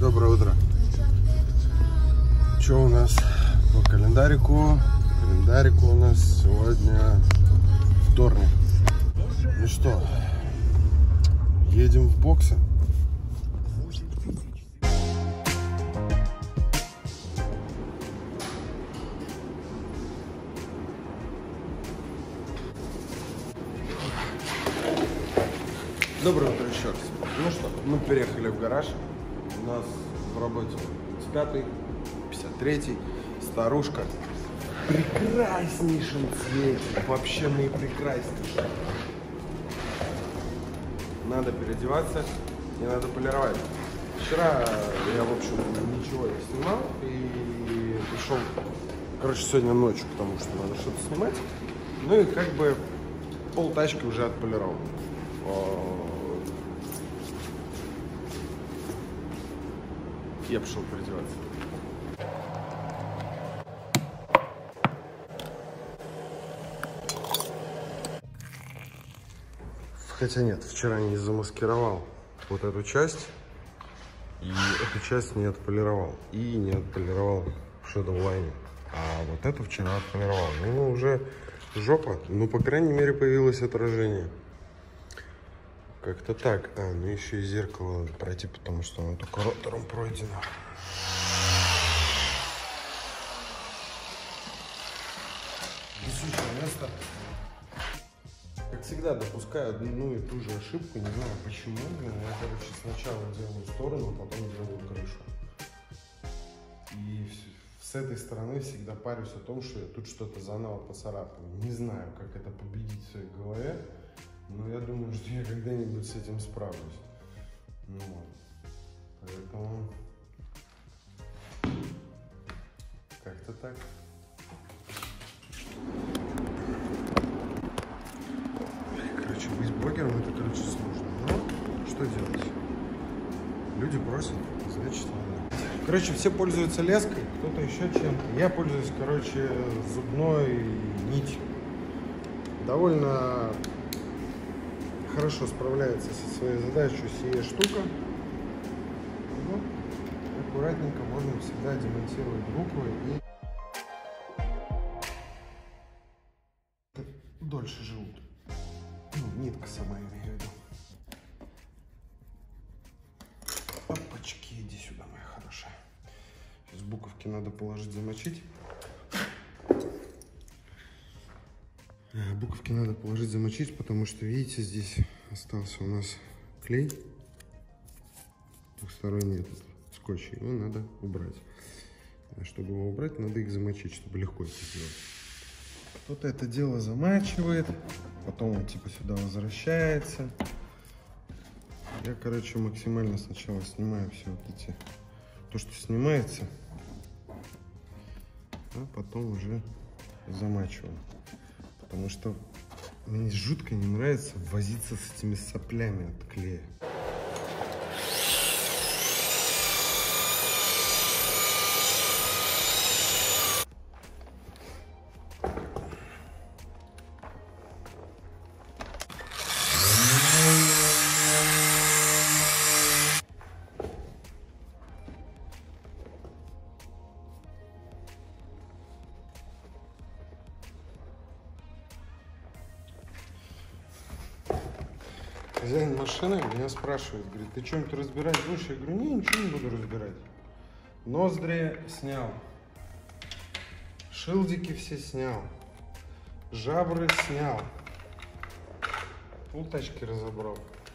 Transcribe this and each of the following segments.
Доброе утро. Что у нас по календарику? По календарику у нас сегодня вторник. Ну что, едем в боксы. Доброе утро еще раз. Ну что, мы переехали в гараж. У нас в работе 55-й, 53-й, старушка в прекраснейшем цвете. Вообще наипрекраснейшем. Надо переодеваться и надо полировать. Вчера я, в общем, ничего не снимал и пришел, короче, сегодня ночью, потому что надо что-то снимать. Ну и как бы пол тачки уже отполировал. Я пошел переодеваться. Хотя нет, вчера не замаскировал вот эту часть. И эту часть не отполировал. И не отполировал в Shadow Line. А вот эту вчера отполировал. Ну, уже жопа. Ну, по крайней мере, появилось отражение. Как-то так. А, ну еще и зеркало надо пройти, потому что оно только ротором пройдено. Висючее место. Как всегда, допускаю одну и ту же ошибку. Не знаю почему. Я, короче, сначала делаю сторону, потом делаю крышу. И с этой стороны всегда парюсь о том, что я тут что-то заново поцарапаю. Не знаю, как это победить в своей голове. Но я думаю, что я когда-нибудь с этим справлюсь. Ну, поэтому как-то так. Короче, быть блогером это, короче, сложно. Но что делать? Люди просят, значит надо. Короче, все пользуются леской, кто-то еще чем-то. Я пользуюсь, короче, зубной нитью. Довольно хорошо справляется со своей задачей сия штука. Ну, аккуратненько можно всегда демонтировать буквы и дольше живут. Ну, нитка сама, имею в виду. Опачки, иди сюда, моя хорошая. Сейчас буковки надо положить, замочить. Буковки надо положить, замочить, потому что, видите, здесь остался у нас клей. Двухсторонний этот скотч. Его надо убрать. А чтобы его убрать, надо их замочить, чтобы легко это сделать. Кто-то это дело замачивает, потом он типа сюда возвращается. Я, короче, максимально сначала снимаю все вот эти, то, что снимается, а потом уже замачиваю. Потому что мне жутко не нравится возиться с этими соплями от клея. Хозяин машины меня спрашивает, говорит, ты что-нибудь разбирать будешь? Я говорю, не, ничего не буду разбирать. Ноздри снял, шилдики все снял, жабры снял, пол тачки разобрал.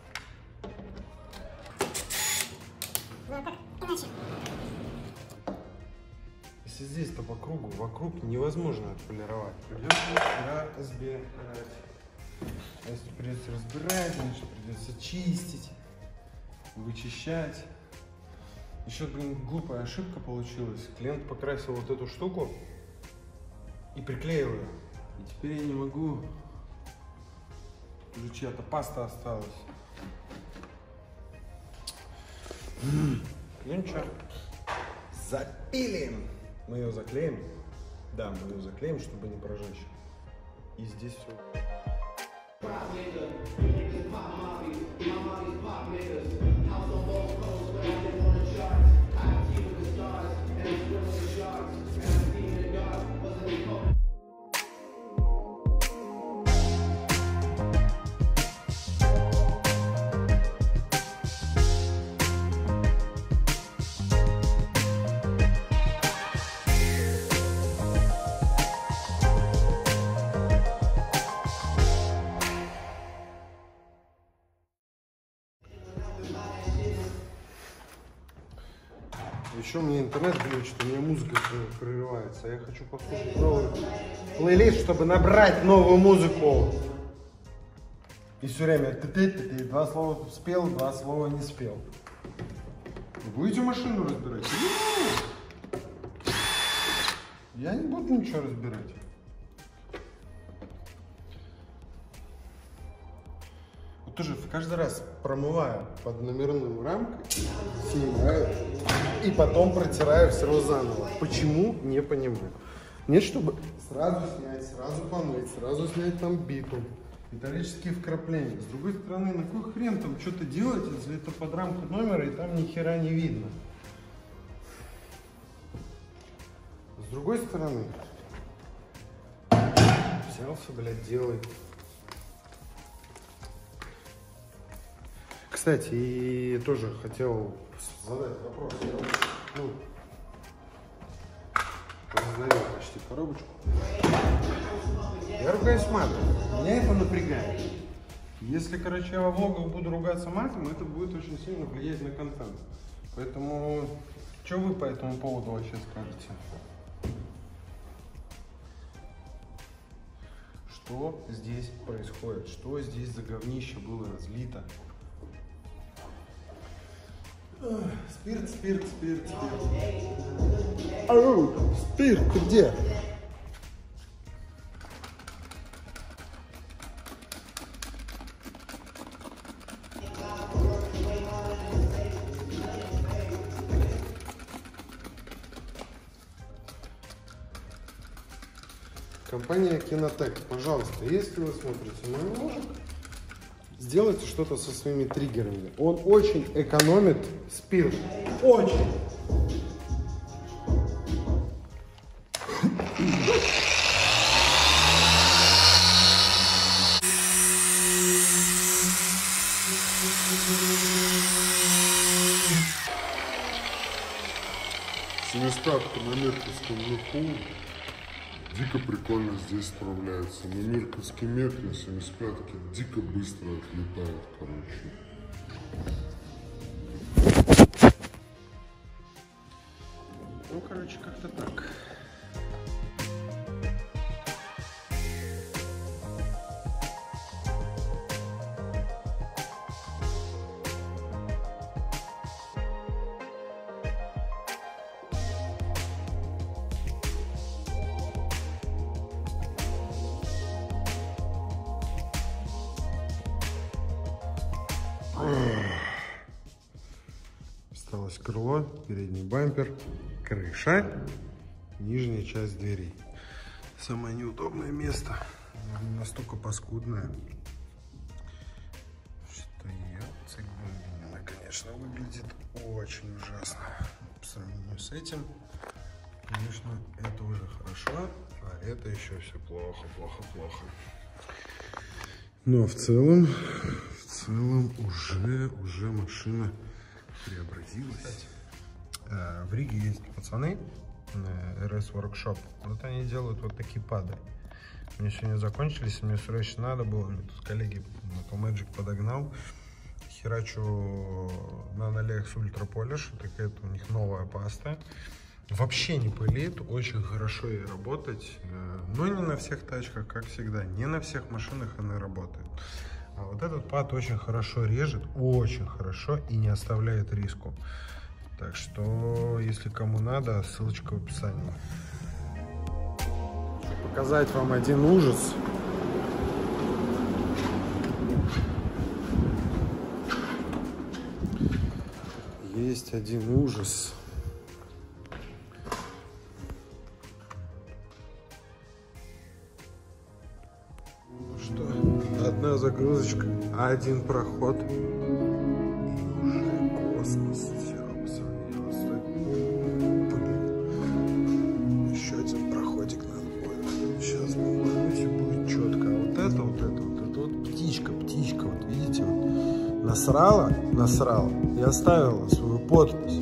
Если здесь-то по кругу, вокруг невозможно отполировать. Придется разбирать. А если придется разбирать, значит придется чистить, вычищать. Еще, блин, глупая ошибка получилась. Клиент покрасил вот эту штуку и приклеил ее. И теперь я не могу. Уже чья-то паста осталась. Ну ничего. Запилим. Мы ее заклеим. Да, мы ее заклеим, чтобы не прожечь. И здесь все. Еще у меня интернет глючит, у меня музыка прерывается. Я хочу послушать новый плейлист, чтобы набрать новую музыку. И все время ты два слова спел, два слова не спел. Вы будете машину разбирать? Я не буду ничего разбирать. Вот тоже каждый раз промываю под номерным рамкой, снимаю и потом протираю все заново. Почему? Не понимаю. Нет, чтобы сразу снять, сразу помыть, сразу снять там битум. Металлические вкрапления. С другой стороны, на какой хрен там что-то делать, если это под рамку номера и там ни хера не видно. С другой стороны, взялся, блядь, делай. Кстати, и тоже хотел задать вопрос. Раздаю почти коробочку. Я ругаюсь матом. Меня это напрягает. Если, короче, я во влогах буду ругаться матом, это будет очень сильно влиять на контент. Поэтому, что вы по этому поводу вообще скажете? Что здесь происходит? Что здесь за говнище было разлито? Спирт. Ау, спирт, ты где? Компания Кинотек, пожалуйста, если вы смотрите мой ролик, сделайте что-то со своими триггерами. Он очень экономит спирт. Очень. Семискатка на Мерковском лыку дико прикольно здесь справляется. На Мерковской метре семискатки дико быстро отлетают, короче. Ну, короче, как-то так. Осталось крыло, передний бампер, крыша, нижняя часть дверей. Самое неудобное место, настолько паскудное, что она, конечно, выглядит очень ужасно. По сравнению с этим, конечно, это уже хорошо, а это еще все плохо. Но в целом уже машина преобразилась. В Риге есть пацаны, RS Workshop. Вот они делают вот такие пады. Мне сегодня закончились, мне срочно надо было. Мне тут коллеги Metal Magic подогнал. Херачу Nano Lex Ultra Polish. Такая-то у них новая паста. Вообще не пылит, очень хорошо ей работать. Но не на всех тачках, как всегда. Не на всех машинах она работает. А вот этот пад очень хорошо режет, очень хорошо и не оставляет риску. Так что, если кому надо, ссылочка в описании. Показать вам один ужас. Есть один ужас. Одна загрузочка, один проход и уже космос. Еще один проходик надо будет. Сейчас все будет четко. А вот птичка, вот видите, вот насрала и оставила свою подпись.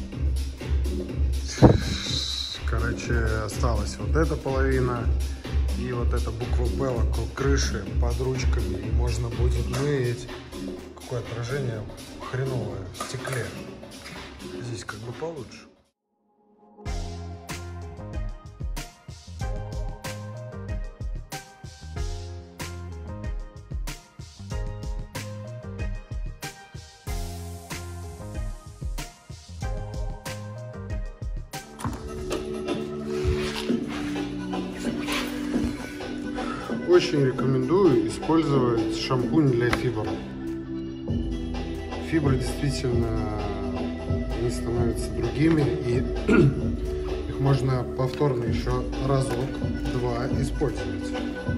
Короче, осталась вот эта половина И вот эта буква П вокруг крыши под ручками. И можно будет мыть. Какое отражение хреновое в стекле. Здесь как бы получше. Очень рекомендую использовать шампунь для фибр. Фибры действительно они становятся другими, и их можно повторно еще разок-два использовать.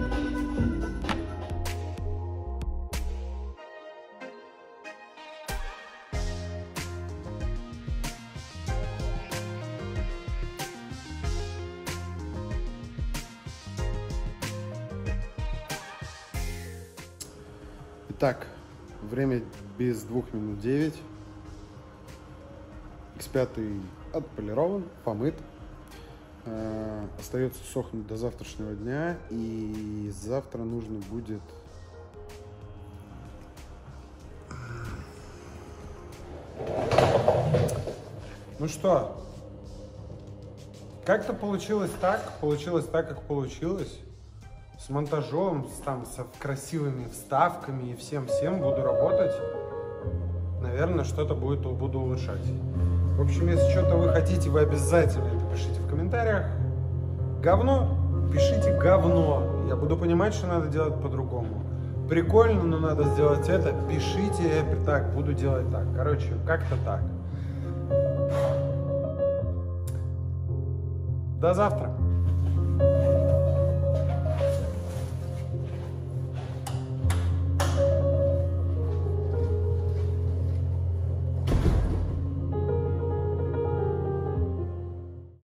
Итак, время без 2 минут 9. X5 отполирован, помыт. Остается сохнуть до завтрашнего дня. И завтра нужно будет ну что, как-то получилось так, как получилось. С монтажом, с красивыми вставками и всем буду работать. Наверное, что-то буду улучшать. В общем, если что-то вы хотите, вы обязательно это пишите в комментариях. Говно? Пишите говно. Я буду понимать, что надо делать по-другому. Прикольно, но надо сделать это. Пишите так, буду делать так. Короче, как-то так. До завтра.